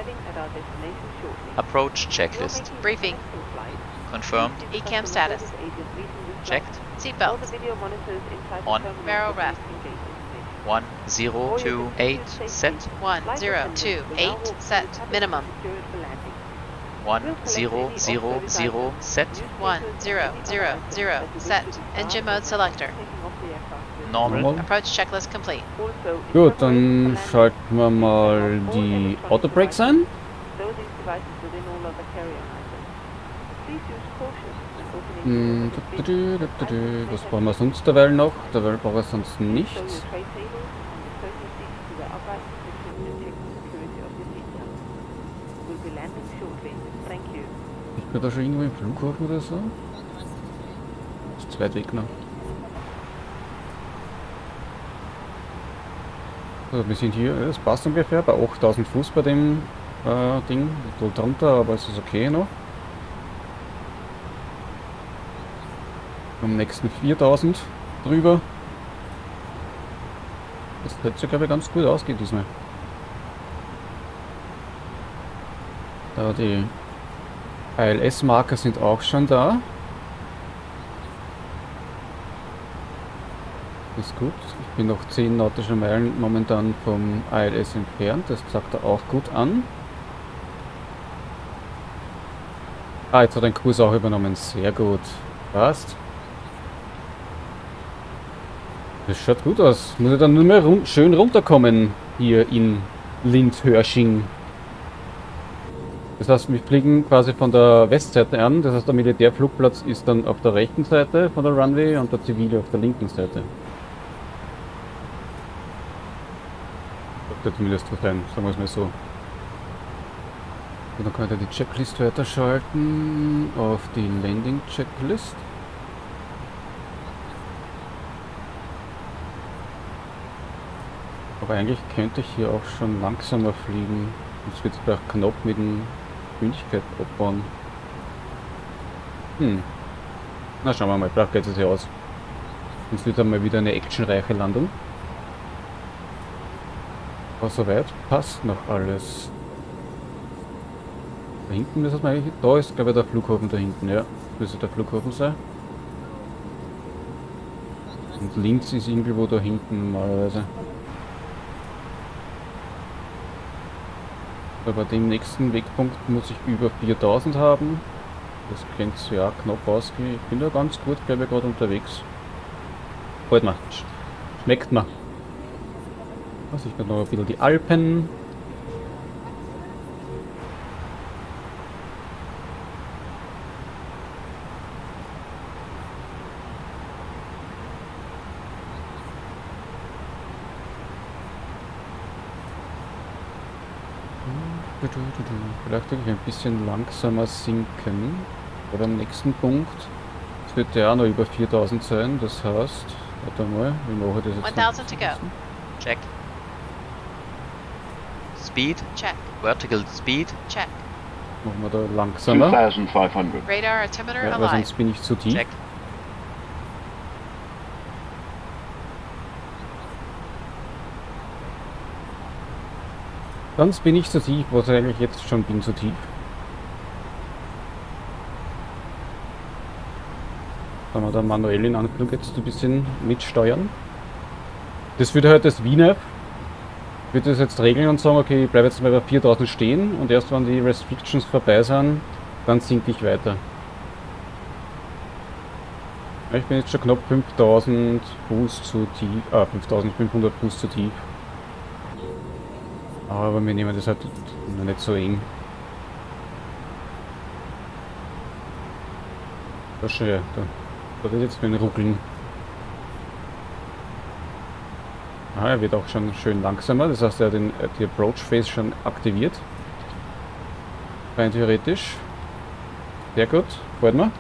Approach checklist. Briefing. Confirmed. E C A M status. Checked. Seatbelts. On. Barrel ref. one zero two eight set. one zero two eight set. Minimum. one zero zero zero set. one zero zero zero set. Engine mode selector. Normal. Approach checklist complete. Gut, dann schalten wir mal die Autobrakes ein. Hm, was brauchen wir sonst derweil noch? Derweil brauchen wir sonst nichts. Ich bin da schon irgendwo im Flughafen oder so? Das ist zu weit weg noch. So, wir sind hier, das passt ungefähr bei achttausend Fuß bei dem äh, Ding. Ein bisschen drunter, aber es ist okay noch. Am nächsten viertausend drüber. Das wird sogar ganz gut ausgehen diesmal. Da die I L S-Marker sind auch schon da. Das ist gut. Ich bin noch zehn nautische Meilen momentan vom I L S entfernt. Das sagt er auch gut an. Ah, jetzt hat er den Kurs auch übernommen. Sehr gut. Passt. Das schaut gut aus. Muss ich dann nur mehr run schön runterkommen hier in Lindhörsching. Das heißt, wir fliegen quasi von der Westseite an. Das heißt, der Militärflugplatz ist dann auf der rechten Seite von der Runway und der zivile auf der linken Seite. Sollte zumindest so sein, sagen wir es mal so. Und dann kann ich die Checklist weiterschalten auf die Landing Checklist. Aber eigentlich könnte ich hier auch schon langsamer fliegen. Jetzt wird es vielleicht knapp mit der Geschwindigkeit abbauen. Hm. Na, schauen wir mal, vielleicht geht es ja aus. Sonst wird einmal wieder eine actionreiche Landung. Aber soweit passt noch alles. Da hinten müssen wir eigentlich. Da ist, glaube ich, der Flughafen da hinten, ja. Müsste der Flughafen sein. Und links ist irgendwo da hinten normalerweise. Bei dem nächsten Wegpunkt muss ich über viertausend haben. Das könnte ja knapp ausgehen. Ich bin da ganz gut, glaube ich, gerade unterwegs. Halt mal. Schmeckt mir. Also ich bin noch ein bisschen die Alpen. Vielleicht wirklich ein bisschen langsamer sinken. Bei dem nächsten Punkt. Es wird ja auch noch über viertausend sein, das heißt, warte mal, wie mache ich das jetzt? one thousand to go. Check. Speed. Check. Vertical speed. Check. Machen wir da langsamer. twenty-five hundred. Radar altimeter Ja, weil alive. sonst bin ich zu tief. Check. Sonst bin ich zu tief, wo ich eigentlich jetzt schon bin, zu tief. Kann man da manuell in Anflug jetzt ein bisschen mitsteuern. Das würde halt das Wiener, würde das jetzt regeln und sagen, okay, ich bleibe jetzt mal bei viertausend stehen und erst wenn die Restrictions vorbei sind, dann sinke ich weiter. Ich bin jetzt schon knapp fünftausend Fuß zu tief, ah, fünftausendfünfhundert Fuß zu tief. Aber wir nehmen das halt noch nicht so eng. Das ist schon, ja, da, da wird jetzt ein Ruckeln. Ah, er wird auch schon schön langsamer, das heißt, er hat den, die Approach Phase schon aktiviert. Rein theoretisch. Sehr gut, freut mich.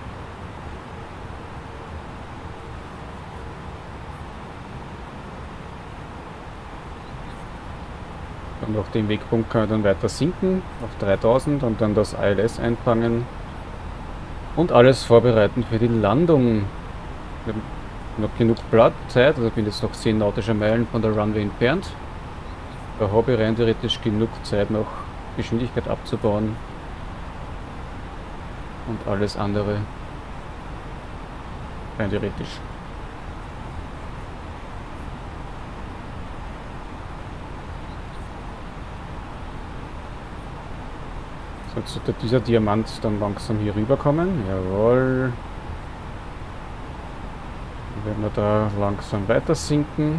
Und auf dem Wegpunkt kann er dann weiter sinken auf dreitausend und dann das I L S einfangen und alles vorbereiten für die Landung. Wir haben noch genug Zeit, also ich bin jetzt noch zehn nautische Meilen von der Runway entfernt. Da habe ich rein theoretisch genug Zeit, noch Geschwindigkeit abzubauen und alles andere rein theoretisch. So, jetzt sollte dieser Diamant dann langsam hier rüberkommen. Jawohl. Dann werden wir da langsam weiter sinken.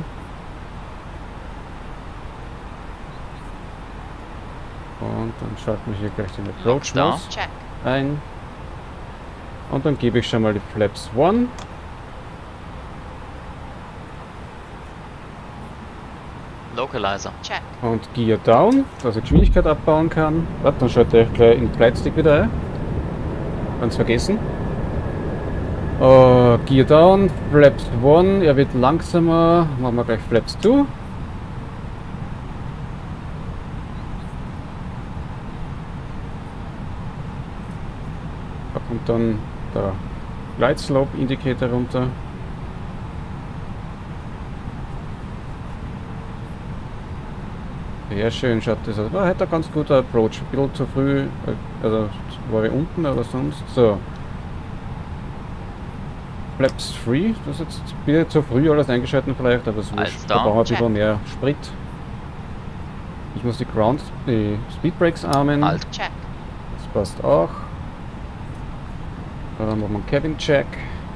Und dann schalten wir hier gleich den Approach Mode ein. Und dann gebe ich schon mal die Flaps eins. Localizer. Check. Und Gear Down, dass ich Geschwindigkeit abbauen kann. Warte, dann schalte ich gleich in Flight Stick wieder ein. Ganz vergessen. Uh, Gear Down, Flaps eins, er wird langsamer. Machen wir gleich Flaps zwei. Da kommt dann der Glide Slope Indicator runter. Sehr schön, schaut das aus. War heute ein ganz guter Approach. Ein bisschen zu früh, also war ich unten, aber sonst. So. Flaps free. Das ist jetzt wieder zu früh alles eingeschalten vielleicht, aber so wurscht. Da brauchen wir ein bisschen mehr Sprit. Ich muss die Ground, die Speed Brakes armen. Alt. Check. Das passt auch. Dann machen wir einen Cabin Check.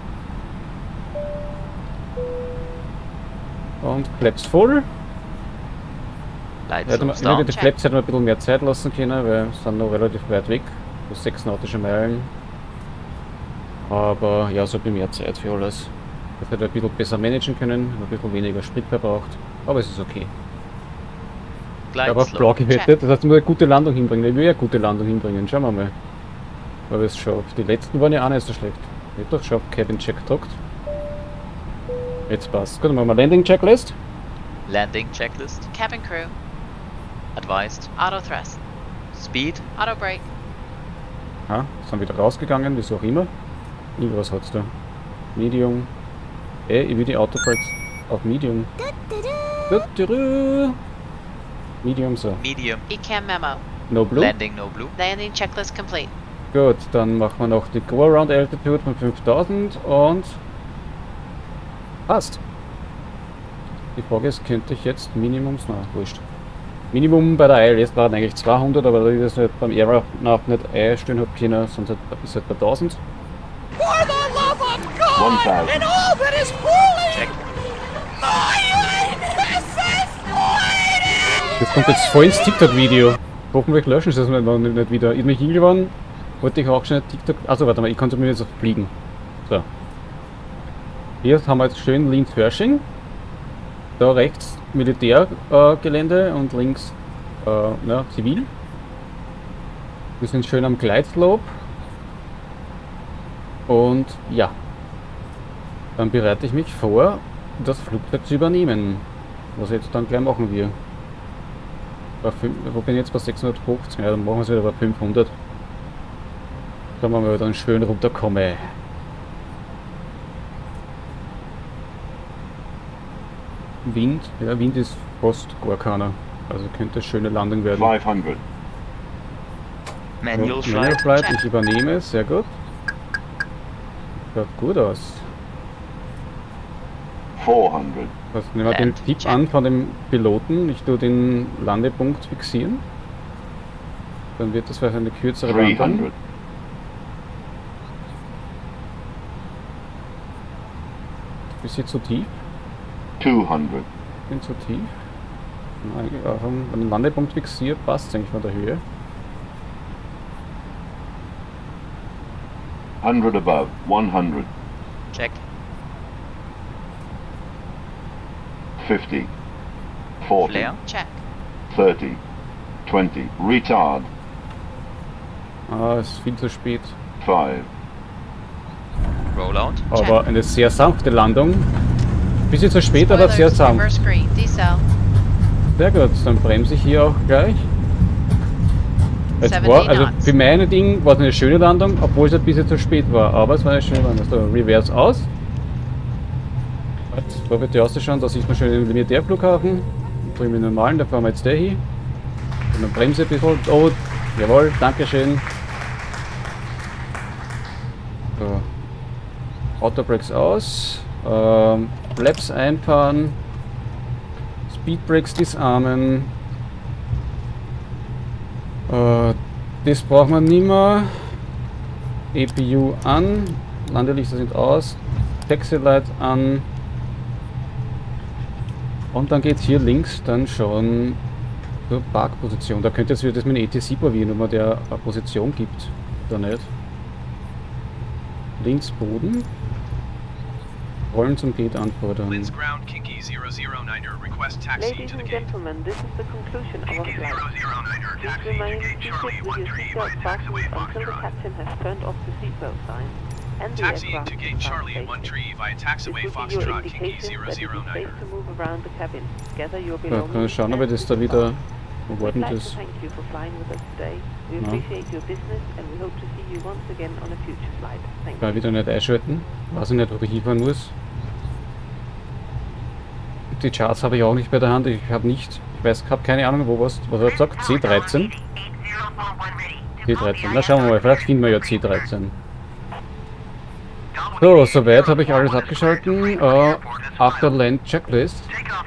Und Flaps voll. Lights Ja, slows die down. Flaps hätten wir ein bisschen mehr Zeit lassen können, weil wir sind noch relativ weit weg. So sechs nautische Meilen. Aber ja, so ein bisschen mehr Zeit für alles. Das hätte ein bisschen besser managen können, ein bisschen weniger Sprit verbraucht. Aber es ist okay. Ich habe auf blau gewettet, das heißt, ich muss eine gute Landung hinbringen. Ich will ja eine gute Landung hinbringen, schauen wir mal. Ob ich es schaffe. Die letzten waren ja auch nicht so schlecht. Ich habe doch schon auf Cabin Check gedruckt. Jetzt passt. Gut, dann machen wir Landing Checklist. Landing Checklist. Cabin crew. Advised. Auto thrust. Speed. Auto brake. Ah, sind wieder rausgegangen, wieso auch immer. Irgendwas hat's da. Medium. Ey, ich will die Autobrakes auf Medium. Medium, so. Medium. Ecam memo. No blue. Landing no blue. Landing checklist complete. Gut, dann machen wir noch die Go-Around Altitude von fünftausend und passt. Die Frage ist, könnte ich jetzt Minimums, na wurscht. Minimum bei der I L S waren eigentlich zweihundert, aber da ich das nicht beim Aero nach nicht einstellen habe können, sonst ist es bei tausend. For the love of God and all that is holy! Check. Das kommt jetzt voll ins TikTok-Video. Hoffentlich löschen sie das nicht, nicht wieder. Ich mich irgendwann wollte ich auch schon TikTok. Also warte mal, ich konnte mir jetzt auf fliegen. So. Hier haben wir jetzt schön links Pershing. Da rechts Militärgelände äh, und links äh, na, zivil. Wir sind schön am Glide Slope. Und ja. Dann bereite ich mich vor, das Flugzeug zu übernehmen. Was ich jetzt dann gleich machen wir. Bei fünf, wo bin ich jetzt bei sechshundertfünfzig? Ja, dann machen wir es wieder bei fünfhundert. Dann machen wir dann schön runterkommen. Wind, ja, Wind ist fast gar keiner. Also könnte eine schöne Landung werden. fünfhundert. Manual Ja, Manual flight. Flight, Check. ich übernehme, sehr gut. Schaut gut aus. vierhundert. Also nehmen wir den Land. Tipp Check. an von dem Piloten, ich tue den Landepunkt fixieren. Dann wird das vielleicht eine kürzere Landung. dreihundert. Bisschen zu tief. zweihundert. Bin zu tief. Nein, auch wenn man den Landepunkt fixiert, passt es eigentlich von der Höhe. hundert above. hundert. Check. fifty. forty. Flare. Check. thirty. twenty. Retard. Ah, ist viel zu spät. five. Rollout. Aber eine sehr sanfte Landung. Bisschen zu spät, aber sehr Spoilers, sanft. reverse green, decel. Sehr gut, dann bremse ich hier auch gleich. Jetzt war, also für meine Ding war es eine schöne Landung, obwohl es ein bisschen zu spät war. Aber es war eine schöne Landung. Also Reverse aus. Jetzt, so wird die ausschauen, da sieht man schön den Militärflughafen. Drüben den normalen, da fahren wir jetzt der hier. Und dann bremse ein bisschen. Oh, jawohl, dankeschön. So. Autobrakes aus. Ähm, Flaps einfahren. Speedbrakes disarmen. Äh, das braucht man nicht mehr. E P U an. Landelichter sind aus. Taxi-Light an. Und dann geht es hier links dann schon zur Parkposition. Da könnte jetzt wieder das mit dem E T C probieren, ob man der eine Position gibt. Oder nicht. Links Boden. Rollen zum Gate anfordern. Ladies and gentlemen, this is the conclusion of our flight. Please remain seated with your seatbelt fastened until the captain has turned off the seatbelt sign and the aircraft is found safely. This will be your indication that it is safe to move around the cabin. Gather your Ja, belongings kann ich schauen, ob ich and das da wieder We'd geworden like to ist. thank you for flying with us today. We Ja. appreciate your business and we hope to see you once again on a future flight. Thank you. Kann ich wieder nicht einschalten. Weiß ich nicht, wo ich hinfahren muss. Die Charts habe ich auch nicht bei der Hand. Ich habe nicht, ich weiß, habe keine Ahnung, wo was, was er sagt. C dreizehn. C dreizehn. Na schauen wir mal, vielleicht finden wir ja C dreizehn. So, soweit habe ich alles abgeschalten. Uh, After Land Checklist.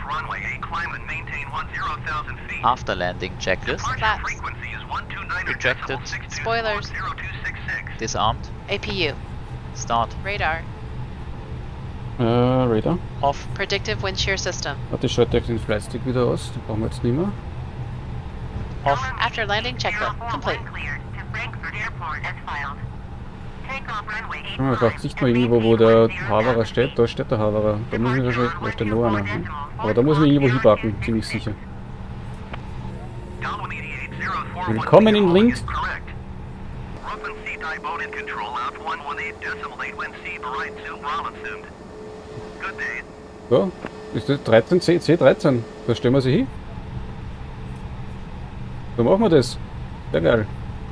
After landing checklist. Flaps. Rejected. Spoilers. Disarmed. A P U. Start. Radar. Äh, Radar. Off. Predictive wind shear system. Warte, ich schalte den Flightstick wieder aus. Den brauchen wir jetzt nicht mehr. Off. After landing checklist. Complete. Ah, vielleicht sieht man irgendwo, wo der Haverer steht. Da steht der Haverer. Da muss ich wahrscheinlich, da steht noch einer. Hm? Aber da muss man irgendwo hinpacken, ziemlich sicher. Willkommen in Links. So, ist das dreizehn C, C dreizehn. Da stellen wir sie hin. So machen wir das. Sehr geil.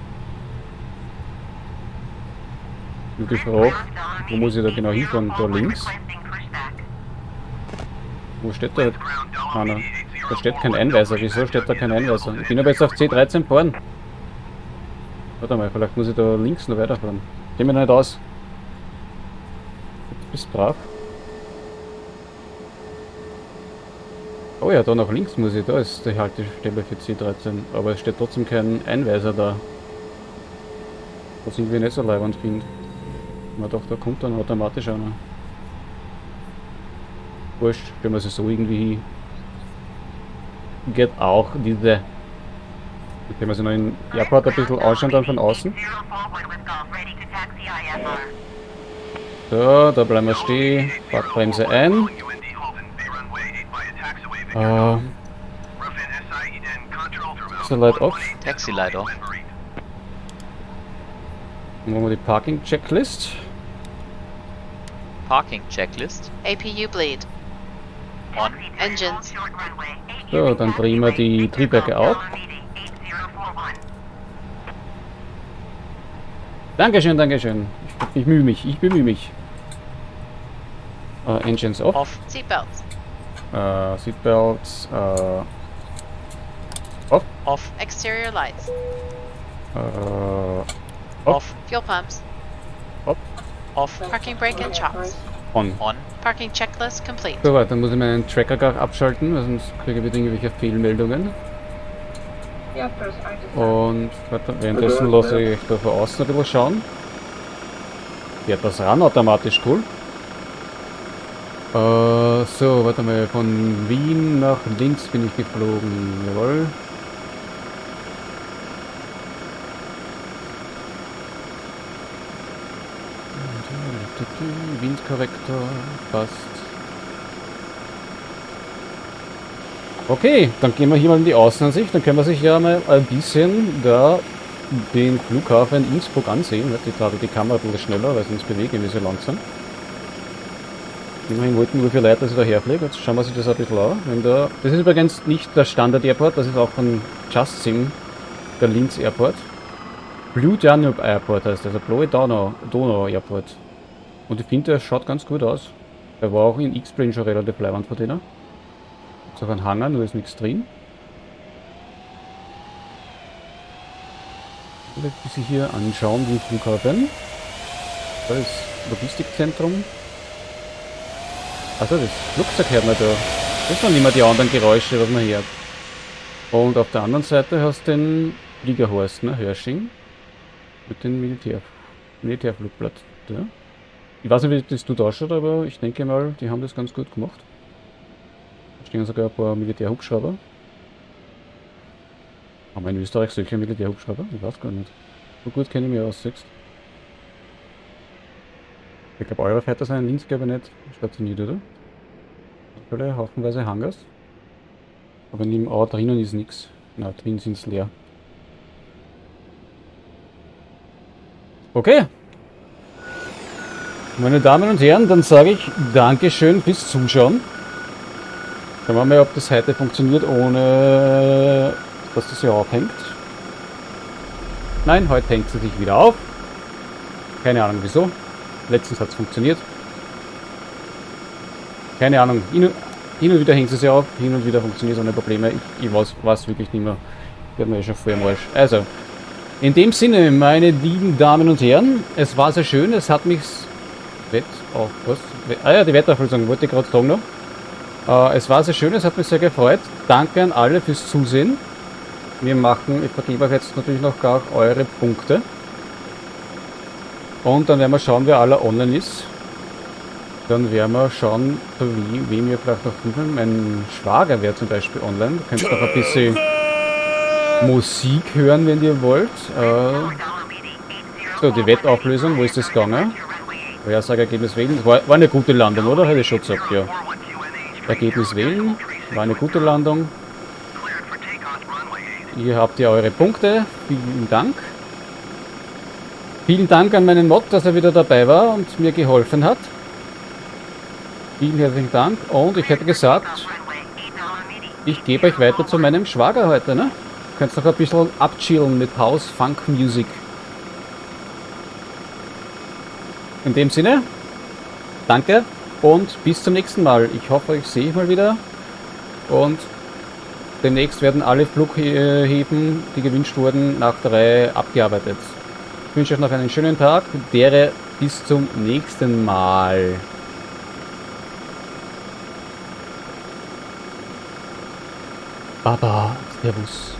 Nur die Frage, wo muss ich da genau hinfahren? Da links? Wo steht da einer? Da steht kein Einweiser. Wieso steht da kein Einweiser? Ich bin aber jetzt auf C dreizehn fahren. Warte mal, vielleicht muss ich da links noch weiterfahren. Geh mir nicht aus. Du bist brav. Oh ja, da nach links muss ich. Da ist die Haltestelle für C dreizehn. Aber es steht trotzdem kein Einweiser da. Was ich irgendwie nicht so leibend finde. Na doch, da kommt dann automatisch einer. Wurscht, wenn man sie so irgendwie geht auch diese. Dann können wir sie noch in Airport ein bisschen anschauen dann von außen. So, da bleiben wir stehen. Parkbremse ein. Äh, so Light off. Taxi light off. Dann machen wir die Parking Checklist. Parking checklist. A P U bleed. On. Engines. So, dann drehen wir die Triebwerke auf. Dankeschön, Dankeschön. Ich, ich bemühe mich, ich bemühe mich. Äh, Engines off. Off. Seatbelts. Äh, Seatbelts. Äh, Off. Off. Exterior lights. Äh, Off. Fuel pumps. Off. Off. Parking brake and chocks. On. On. Parking checklist complete. So, warte, dann muss ich meinen Tracker gar abschalten, weil sonst kriege ich wieder irgendwelche Fehlmeldungen. Und warte, währenddessen lasse ich da von außen ein bisschen schauen. Fährt das ran, automatisch cool. Äh, so, warte mal, von Wien nach Linz bin ich geflogen, jawohl. Windkorrektor, passt. Okay, dann gehen wir hier mal in die Außenansicht, dann können wir sich ja mal ein bisschen da den Flughafen in Innsbruck ansehen. Ich trage die Kamera ein bisschen schneller, weil sonst bewegen wir so langsam. Immerhin wollten nur für Leute, dass ich da herfliege. Jetzt schauen wir sich das ein bisschen an. Wenn da, das ist übrigens nicht der Standard Airport, das ist auch von Just Sim, der Linz Airport. Blue Danube Airport heißt das, also Blaue Donau, Donau Airport. Und ich finde, der schaut ganz gut aus. Der war auch in X-Plane schon relativ leibend von denen. Ist auch ein Hangar, nur ist nichts drin. Ich sich hier anschauen, den Flughafen. Da ist Logistikzentrum. Also das Flugzeug hört man da. Das waren immer die anderen Geräusche, was man hört. Und auf der anderen Seite hast du den Fliegerhorst, ne, Hörsching. Mit dem Militär, Militärflugplatz. Ja. Ich weiß nicht, wie das tut ausschaut, aber ich denke mal, die haben das ganz gut gemacht. Da stehen sogar ein paar Militärhubschrauber. Haben wir in Österreich solche Militärhubschrauber? Ich weiß gar nicht. So gut kenne ich mich aus, siehst. Ich glaube, Eurofighter sind in Linz, glaube ich, nicht stationiert, oder? Alle haufenweise Hangars. Aber neben A drinnen ist nichts. Na, drin sind es leer. Okay. Meine Damen und Herren, dann sage ich Dankeschön fürs Zuschauen. Schauen wir mal, ob das heute funktioniert, ohne dass das hier aufhängt. Nein, heute hängt es sich wieder auf. Keine Ahnung wieso. Letztens hat es funktioniert. Keine Ahnung. Hin und, hin und wieder hängt es ja auf, hin und wieder funktioniert es ohne Probleme. Ich, ich weiß, weiß wirklich nicht mehr. Ich habe mir schon vorher am Arsch. Also, in dem Sinne, meine lieben Damen und Herren, es war sehr schön. Es hat mich... Wett auf was? Ah ja, die Wetterauflösung wollte ich gerade sagen noch. Äh, es war sehr schön, es hat mich sehr gefreut. Danke an alle fürs Zusehen. Wir machen, ich vergebe euch jetzt natürlich noch gar eure Punkte. Und dann werden wir schauen, wer aller online ist. Dann werden wir schauen, wie, wem wir vielleicht noch finden. Mein Schwager wäre zum Beispiel online. Da könnt ihr noch ein bisschen Musik hören, wenn ihr wollt. Äh, so, die Wettauflösung, wo ist das gegangen? Vorhersageergebnis wählen. Das war, war eine gute Landung, oder? Hätte ich schon gesagt, ja. Ergebnis wählen. War eine gute Landung. Hier habt ihr eure Punkte. Vielen Dank. Vielen Dank an meinen Mod, dass er wieder dabei war und mir geholfen hat. Vielen herzlichen Dank. Und ich hätte gesagt, ich gebe euch weiter zu meinem Schwager heute, ne? Ihr könnt noch ein bisschen abchillen mit House Funk Music. In dem Sinne, danke und bis zum nächsten Mal. Ich hoffe, ich sehe euch mal wieder. Und demnächst werden alle Flughäfen, die gewünscht wurden, nach der Reihe abgearbeitet. Ich wünsche euch noch einen schönen Tag. Dere, bis zum nächsten Mal. Baba, Servus.